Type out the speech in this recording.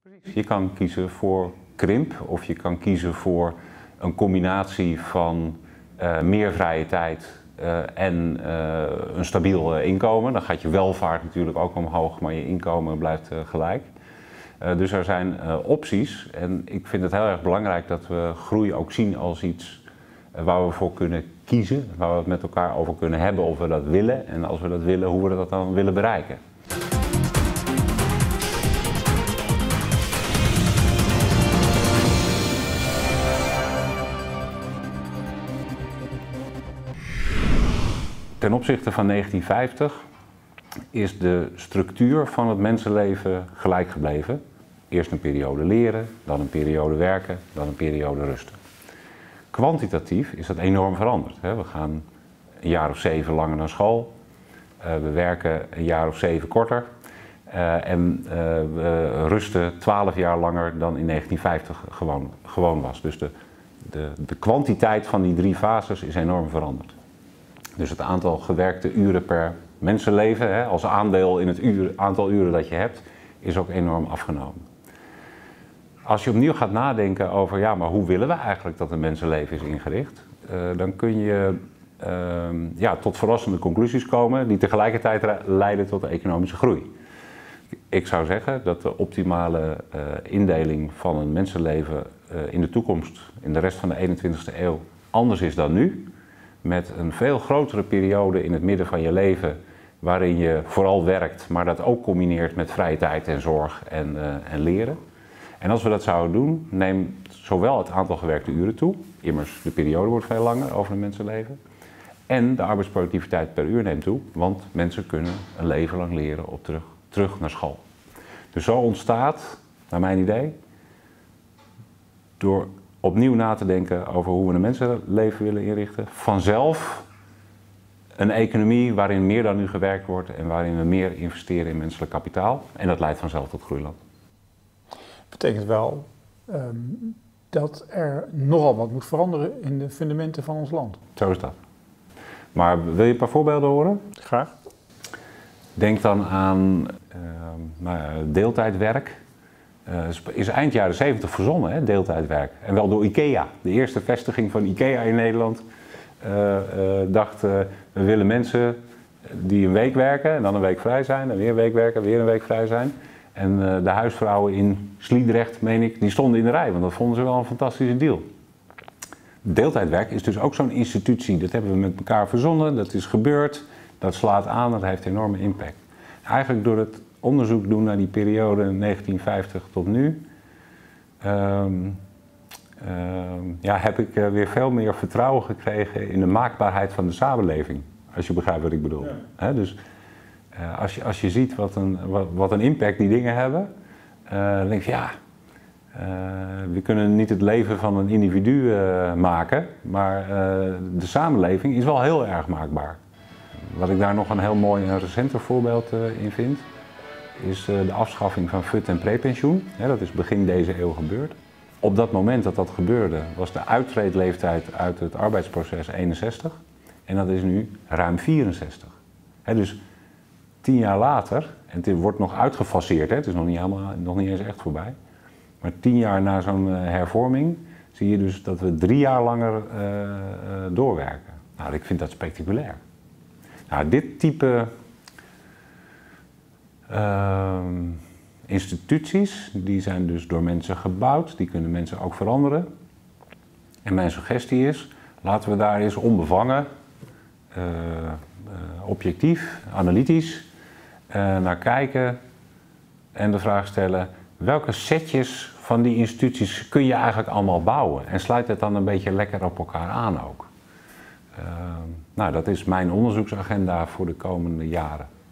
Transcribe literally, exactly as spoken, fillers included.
Je kan kiezen voor krimp of je kan kiezen voor een combinatie van uh, meer vrije tijd uh, en uh, een stabiel uh, inkomen. Dan gaat je welvaart natuurlijk ook omhoog, maar je inkomen blijft uh, gelijk. Uh, dus er zijn uh, opties en ik vind het heel erg belangrijk dat we groei ook zien als iets uh, waar we voor kunnen kiezen, waar we het met elkaar over kunnen hebben of we dat willen en als we dat willen, hoe we dat dan willen bereiken. Ten opzichte van negentien vijftig is de structuur van het mensenleven gelijk gebleven. Eerst een periode leren, dan een periode werken, dan een periode rusten. Kwantitatief is dat enorm veranderd. We gaan een jaar of zeven langer naar school, we werken een jaar of zeven korter en we rusten twaalf jaar langer dan in negentien vijftig gewoon, gewoon was. Dus de, de, de kwantiteit van die drie fases is enorm veranderd. Dus het aantal gewerkte uren per mensenleven, hè, als aandeel in het uur, aantal uren dat je hebt, is ook enorm afgenomen. Als je opnieuw gaat nadenken over, ja, maar hoe willen we eigenlijk dat een mensenleven is ingericht, uh, dan kun je uh, ja, tot verrassende conclusies komen die tegelijkertijd leiden tot de economische groei. Ik zou zeggen dat de optimale uh, indeling van een mensenleven uh, in de toekomst, in de rest van de eenentwintigste eeuw, anders is dan nu. Met een veel grotere periode in het midden van je leven waarin je vooral werkt, maar dat ook combineert met vrije tijd en zorg en, uh, en leren. En als we dat zouden doen, neemt zowel het aantal gewerkte uren toe, immers de periode wordt veel langer over een mensenleven, en de arbeidsproductiviteit per uur neemt toe, want mensen kunnen een leven lang leren op terug, terug naar school. Dus zo ontstaat, naar mijn idee, door opnieuw na te denken over hoe we een mensenleven willen inrichten, vanzelf een economie waarin meer dan nu gewerkt wordt en waarin we meer investeren in menselijk kapitaal. En dat leidt vanzelf tot groeiland. Betekent wel um, dat er nogal wat moet veranderen in de fundamenten van ons land. Zo is dat. Maar wil je een paar voorbeelden horen? Graag. Denk dan aan uh, nou ja, deeltijdwerk. Uh, is eind jaren zeventig verzonnen, hè, deeltijdwerk. En wel door IKEA. De eerste vestiging van IKEA in Nederland uh, uh, dacht, uh, we willen mensen die een week werken en dan een week vrij zijn. En weer een week werken, weer een week vrij zijn. En uh, de huisvrouwen in Sliedrecht, meen ik, die stonden in de rij. Want dat vonden ze wel een fantastische deal. Deeltijdwerk is dus ook zo'n institutie. Dat hebben we met elkaar verzonnen, dat is gebeurd. Dat slaat aan, dat heeft enorme impact. Eigenlijk door het onderzoek doen naar die periode negentien vijftig tot nu, um, um, ja, heb ik uh, weer veel meer vertrouwen gekregen in de maakbaarheid van de samenleving. Als je begrijpt wat ik bedoel. Ja. He, dus uh, als, je, als je ziet wat een, wat, wat een impact die dingen hebben, uh, dan denk je, ja, uh, we kunnen niet het leven van een individu uh, maken, maar uh, de samenleving is wel heel erg maakbaar. Wat ik daar nog een heel mooi en recenter voorbeeld uh, in vind, is de afschaffing van fut- en prepensioen. Dat is begin deze eeuw gebeurd. Op dat moment dat dat gebeurde was de uittreedleeftijd uit het arbeidsproces eenenzestig en dat is nu ruim vierenzestig. Dus tien jaar later, en het wordt nog uitgefaseerd, het is nog niet, helemaal, nog niet eens echt voorbij, maar tien jaar na zo'n hervorming zie je dus dat we drie jaar langer uh, doorwerken. Nou, ik vind dat spectaculair. Nou, dit type Uh, instituties, die zijn dus door mensen gebouwd, die kunnen mensen ook veranderen. En mijn suggestie is, laten we daar eens onbevangen, uh, uh, objectief, analytisch uh, naar kijken en de vraag stellen, welke setjes van die instituties kun je eigenlijk allemaal bouwen? En sluit het dan een beetje lekker op elkaar aan ook. Uh, nou, dat is mijn onderzoeksagenda voor de komende jaren.